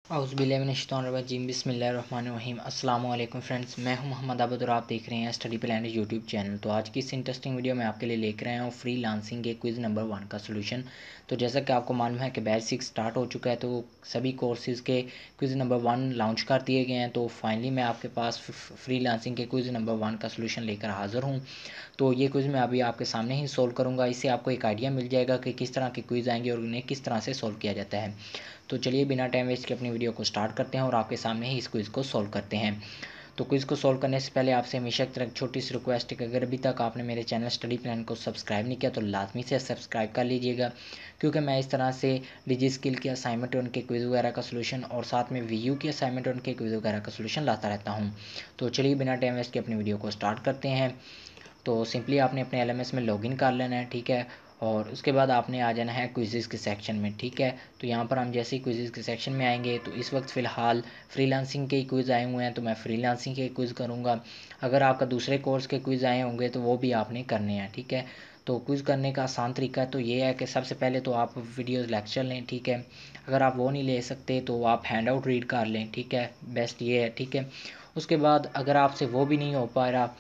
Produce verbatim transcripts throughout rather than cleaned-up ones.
औज़ुबिल्लाहिमिनश्शैतानिर्रजीम बिस्मिल्लाहिर्रहमानिर्रहीम। अस्सलाम वालेकुम फ्रेंड्स, मैं हूं मोहम्मद आबिद और आप देख रहे हैं स्टडी प्लान यूट्यूब चैनल। तो आज की इस इंटरेस्टिंग वीडियो में आपके लिए लेकर आया हूं फ्री लांसिंग के क्विज़ नंबर वन का सोल्यूशन। तो जैसा कि आपको मालूम है कि बैच सिक्स स्टार्ट हो चुका है, तो सभी कोर्सेज़ के क्विज़ नंबर वन लॉन्च कर दिए गए हैं। तो फाइनली मैं आपके पास फ्री लांसिंग के क्विज़ नंबर वन का सोल्यूशन लेकर हाज़िर हूँ। तो ये क्विज़ मैं अभी आपके सामने ही सोल्व करूँगा। इससे आपको एक आइडिया मिल जाएगा कि किस तरह के क्विज़ आएंगे और उन्हें किस तरह से सोल्व किया जाता है। तो चलिए बिना टाइम वेस्ट के अपनी वीडियो को स्टार्ट करते हैं और आपके सामने ही इस क्विज़ को सोल्व करते हैं। तो क्विज़ को सोल्व करने से पहले आपसे हमेशा की तरह छोटी सी रिक्वेस्ट है कि अगर अभी तक आपने मेरे चैनल स्टडी प्लान को सब्सक्राइब नहीं किया तो लाजमी से सब्सक्राइब कर लीजिएगा, क्योंकि मैं इस तरह से डिजी स्किल की असाइनमेंट और उनके क्विज़ वगैरह का सोल्यूशन और साथ में वीयू की असाइनमेंट और उनके क्विज़ वगैरह का सोल्यूशन लाता रहता हूँ। तो चलिए बिना टाइम वेस्ट के अपनी वीडियो को स्टार्ट करते हैं। तो सिंपली आपने अपने एल एम एस में लॉगिन कर लेना है, ठीक है। और उसके बाद आपने आ जाना है क्विज़ेज़ के सेक्शन में, ठीक है। तो यहाँ पर हम जैसे ही क्विज़ेज़ के सेक्शन में आएंगे तो इस वक्त फ़िलहाल फ्रीलांसिंग के क्विज़ आए हुए हैं, तो मैं फ्रीलांसिंग के क्विज़ करूँगा। अगर आपका दूसरे कोर्स के क्विज़ आए होंगे तो वो भी आपने करने हैं, ठीक है। तो क्विज़ करने का आसान तरीका तो ये है कि सबसे पहले तो आप वीडियोज़ लेक्चर लें, ठीक है। अगर आप वो नहीं ले सकते तो आप हैंड आउट रीड कर लें, ठीक है। बेस्ट ये है, ठीक है। उसके बाद अगर आपसे वो भी नहीं हो पा रहा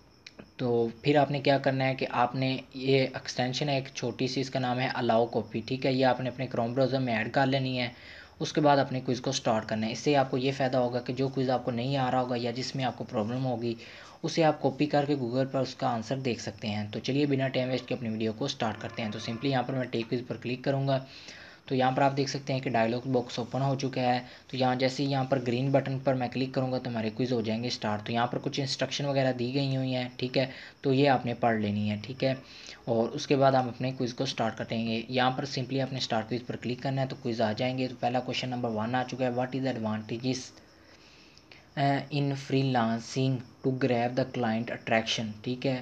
तो फिर आपने क्या करना है कि आपने ये एक्सटेंशन है एक छोटी सी, इसका नाम है अलाउ कॉपी, ठीक है। ये आपने अपने क्रोम ब्राउज़र में ऐड कर लेनी है। उसके बाद अपने क्विज़ को स्टार्ट करना है। इससे आपको ये फ़ायदा होगा कि जो क्विज़ आपको नहीं आ रहा होगा या जिसमें आपको प्रॉब्लम होगी उसे आप कॉपी करके गूगल पर उसका आंसर देख सकते हैं। तो चलिए बिना टाइम वेस्ट के अपनी वीडियो को स्टार्ट करते हैं। तो सिंपली यहाँ पर मैं टेक क्विज़ पर क्लिक करूँगा। तो यहाँ पर आप देख सकते हैं कि डायलॉग बॉक्स ओपन हो चुका है। तो यहाँ जैसे ही यहाँ पर ग्रीन बटन पर मैं क्लिक करूँगा तो हमारे क्विज़ हो जाएंगे स्टार्ट। तो यहाँ पर कुछ इंस्ट्रक्शन वगैरह दी गई हुई हैं, ठीक है। तो ये आपने पढ़ लेनी है, ठीक है। और उसके बाद हम अपने क्विज़ को स्टार्ट करेंगे। यहाँ पर सिंपली अपने स्टार्ट क्विज़ पर क्लिक करना है तो क्विज़ आ जाएंगे। तो पहला क्वेश्चन नंबर वन आ चुका है, what is advantages in freelancing to grab the client attraction, ठीक है।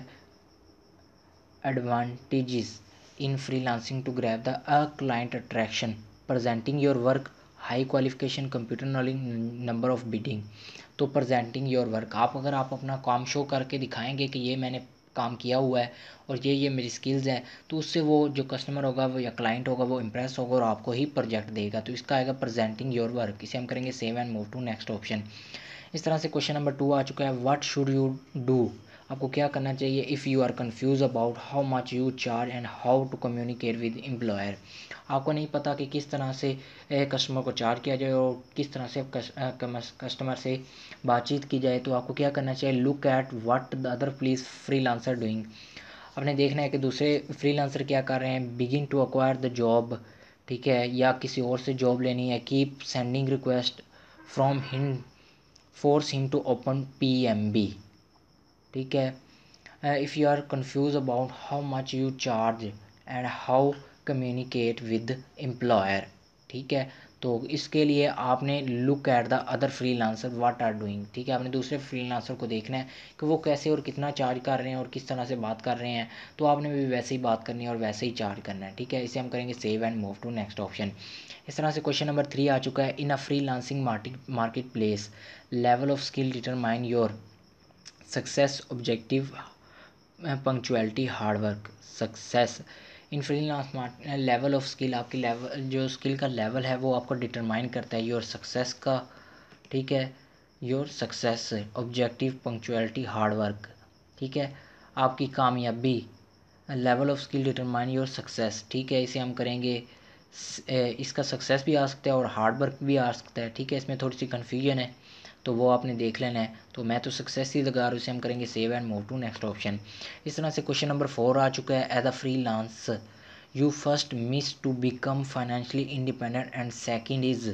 advantages in freelancing to grab the a client attraction, presenting your work, high qualification, computer knowledge, number of bidding। तो presenting your work, आप अगर आप अपना काम show करके दिखाएंगे कि ये मैंने काम किया हुआ है और ये ये मेरी स्किल्स हैं, तो उससे वो जो कस्टमर होगा वो या क्लाइंट होगा वो इम्प्रेस होगा और आपको ही प्रोजेक्ट देगा। तो इसका आएगा प्रेजेंटिंग योर वर्क। इसे हम करेंगे save and move to next option. इस तरह से क्वेश्चन नंबर टू आ चुका है, व्हाट शुड यू डू, आपको क्या करना चाहिए if you are confuse about how much you charge and how to communicate with employer. आपको नहीं पता कि किस तरह से कस्टमर को चार्ज किया जाए और किस तरह से कस्टमर से बातचीत की जाए। तो आपको क्या करना चाहिए, look at what the other please freelancer doing. आपने देखना है कि दूसरे फ्रीलांसर क्या कर रहे हैं। Begin to acquire the job, ठीक है, या किसी और से जॉब लेनी है। Keep sending request from him, force him to open P M B, ठीक है। If you are confuse about how much you charge and how communicate with employer, ठीक है। तो इसके लिए आपने look at the other freelancer what are doing, ठीक है। आपने दूसरे फ्रीलांसर को देखना है कि वो कैसे और कितना चार्ज कर रहे हैं और किस तरह से बात कर रहे हैं। तो आपने भी वैसे ही बात करनी है और वैसे ही चार्ज करना है, ठीक है। इसे हम करेंगे save and move to next option. इस तरह से क्वेश्चन नंबर थ्री आ चुका है, in a freelancing market market place level of skill determine your success, objective, punctuality, hard work. Success in freelance level of skill, आपकी level जो skill का level है वो आपको डिटरमाइन करता है योर सक्सेस का, ठीक है। Your success, objective, punctuality, hard work, ठीक है। आपकी कामयाबी, level of skill determine your success, ठीक है। इसे हम करेंगे, इसका सक्सेस भी आ सकता है और हार्ड वर्क भी आ सकता है, ठीक है। इसमें थोड़ी सी कन्फ्यूजन है तो वो आपने देख लेना है। तो मैं तो सक्सेस ही लगा रहा हूँ, इसे हम करेंगे save and move to next option. इस तरह से क्वेश्चन नंबर फोर आ चुका है, as a freelance you first miss to become financially independent and second is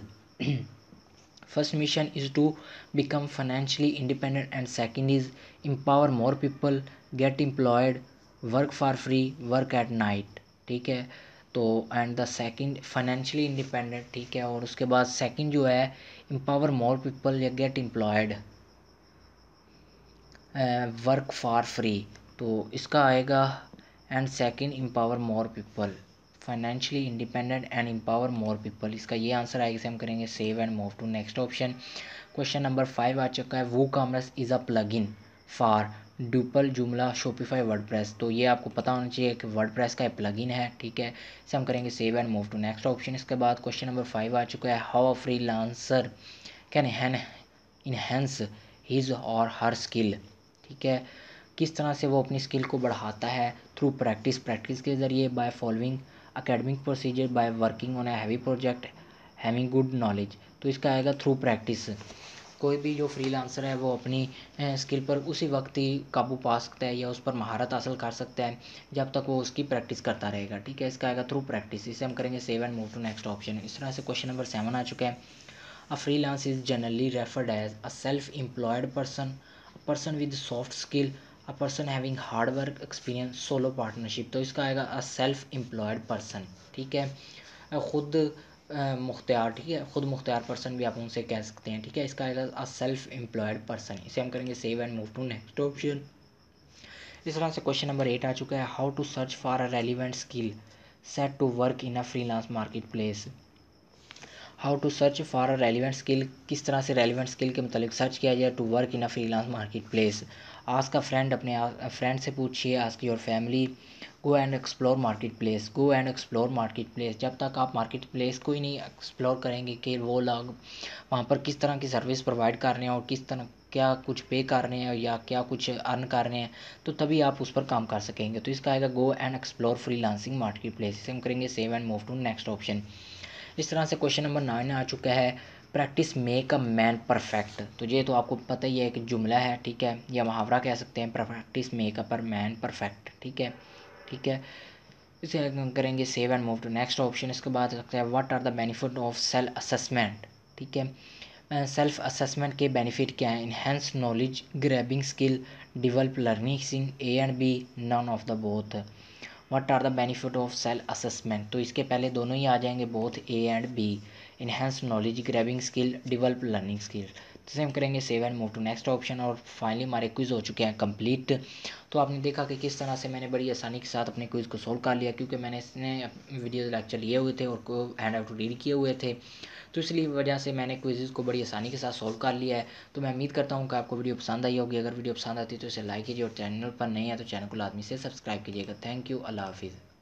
first mission is to become financially independent and second is empower more people, get employed, work for free, work at night, ठीक है। तो and the second financially independent, ठीक है। और उसके बाद second जो है empower more people या get employed, work for free. तो इसका आएगा and second empower more people, financially independent and empower more people. इसका ये आंसर आएगा, इसे हम करेंगे save and move to next option. Question number five आ चुका है, WooCommerce is a plugin for Drupal, Joomla, Shopify, WordPress. तो ये आपको पता होना चाहिए कि वर्डप्रेस का प्लगइन है, ठीक है। इसे हम करेंगे save and move to next option. इसके बाद क्वेश्चन नंबर फाइव आ चुका है, how a freelancer can enhance his और हर स्किल, ठीक है। किस तरह से वो अपनी स्किल को बढ़ाता है, थ्रू प्रैक्टिस, प्रैक्टिस के ज़रिए, by following academic procedure, by working on a heavy project, having good knowledge. तो इसका आएगा थ्रू प्रैक्टिस। कोई भी जो फ्रीलांसर है वो अपनी स्किल पर उसी वक्त ही काबू पा सकता है या उस पर महारत हासिल कर सकता है जब तक वो उसकी प्रैक्टिस करता रहेगा, ठीक है। इसका आएगा थ्रू प्रैक्टिस। इसे हम करेंगे save and move to next option. इस तरह से क्वेश्चन नंबर सेवन आ चुका है, a freelance is generally referred as a self employed person, a person with soft skill, a person having hard work experience, solo partnership. तो इसका आएगा अ self employed person, ठीक है। अ, खुद अ, मुख्तियार, ठीक है, खुद मुख्तियार पर्सन भी आप उनसे कह सकते हैं, ठीक है। इसका आएगा अ सेल्फ एम्प्लॉयड पर्सन। इसे हम करेंगे save and move to next option. इस तरह से क्वेश्चन नंबर एट आ चुका है, how to search for a relevant skill set to work in a freelance market place. How to search for a relevant skill, किस तरह से relevant skill के मतलब सर्च किया जाए to work in a freelance market place. Ask a friend, अपने friend से पूछिए, ask your family, go and explore market place, go and explore market place. जब तक आप मार्केट प्लेस को ही नहीं एक्सप्लोर करेंगे कि वो लोग वहाँ पर किस तरह की सर्विस प्रोवाइड कर रहे हैं और किस तरह क्या कुछ पे कर रहे हैं या क्या कुछ अर्न कर रहे हैं, तो तभी आप उस पर काम कर सकेंगे। तो इसका आएगा go and explore freelancing market place. इसे हम करेंगे save and move to next option. इस तरह से क्वेश्चन नंबर नाइन आ चुका है, practice make a man perfect. तो ये तो आपको पता ही है कि जुमला है, ठीक है, या मुहावरा कह सकते हैं, प्रैक्टिस मेक अ पर मैन परफेक्ट, ठीक है, ठीक है। इसे हम करेंगे save and move to next option. इसके बाद लगता है, what are the benefit of self assessment, ठीक है। सेल्फ असेसमेंट के बेनिफिट क्या हैं, enhance knowledge, grabbing skill, develop learning, A and B, none of the both. What are the benefit of self assessment, तो इसके पहले दोनों ही आ जाएंगे, both A and B, enhance knowledge, grabbing skill, develop learning skill. तो हम करेंगे save and move to next option. और फाइनली हमारे क्विज हो चुके हैं कंप्लीट। तो आपने देखा कि किस तरह से मैंने बड़ी आसानी के साथ अपने क्विज को सोल्व कर लिया, क्योंकि मैंने इसने वीडियो लेक्चर लिए हुए थे और को हैंड आउट रीड किए हुए थे, तो इसलिए वजह से मैंने क्विज़ को बड़ी आसानी के साथ सॉल्व कर लिया है। तो मैं उम्मीद करता हूँ कि आपको वीडियो पसंद आई होगी। अगर वीडियो पसंद आती है तो इसे लाइक कीजिए और चैनल पर नहीं है तो चैनल को लाजमी से सब्सक्राइब कीजिएगा। थैंक यू, अल्लाह हाफिज़।